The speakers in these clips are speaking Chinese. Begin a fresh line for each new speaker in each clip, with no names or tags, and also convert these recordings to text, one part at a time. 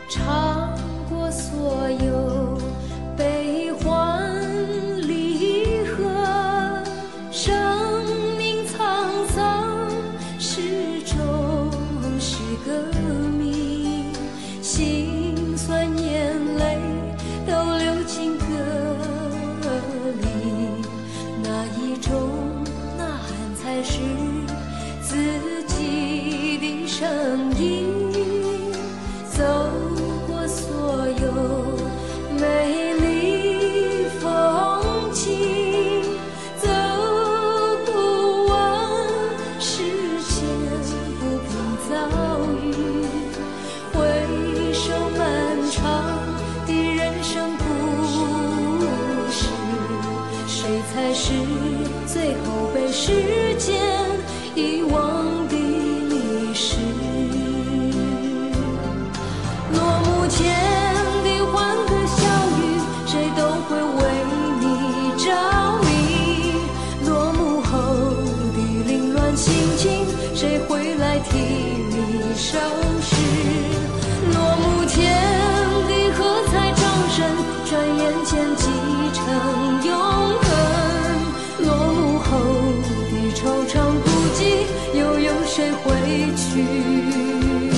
尝过所有悲欢离合，生命沧桑，始终是革命，辛酸眼泪都流进歌里，哪一种呐喊才是自己的声音？走过所有美丽风景，走不完世间不平遭遇，回首漫长的人生故事，谁才是最后被时间遗忘的历史？落幕前的欢歌笑语，谁都会为你着迷；落幕后的凌乱心情，谁会来替你收拾？落幕前的喝彩掌声，转眼间积成永恒；落幕后的惆怅不羁，又有谁会去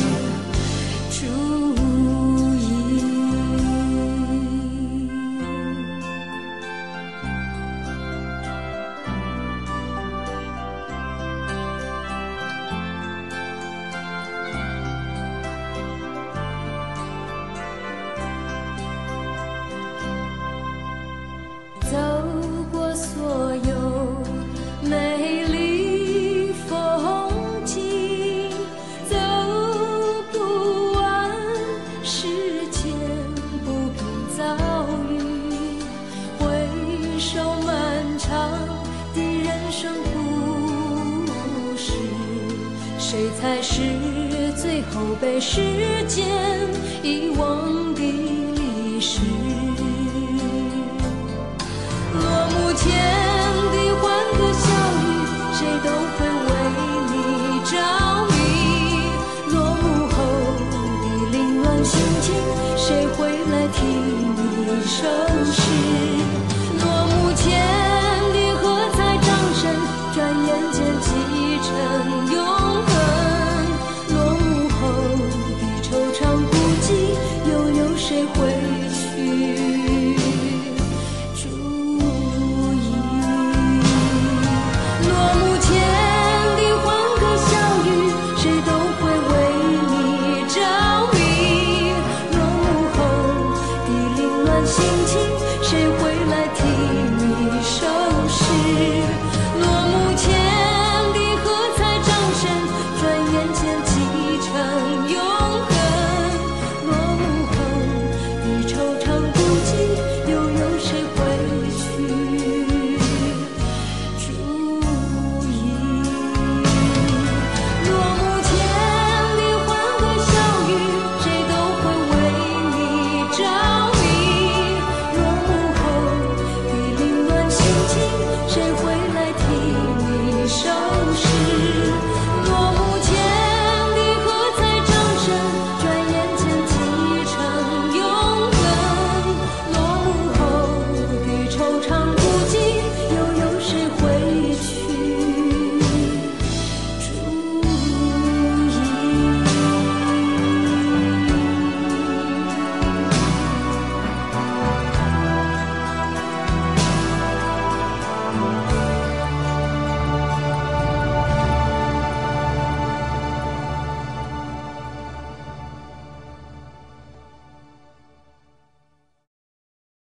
走过所有美丽风景，走不完世间不平遭遇，回首漫长的人生故事，谁才是最后被时间遗忘的历史？落幕前的欢歌笑语，谁都会为你着迷；落幕后的凌乱心情，谁会来替你收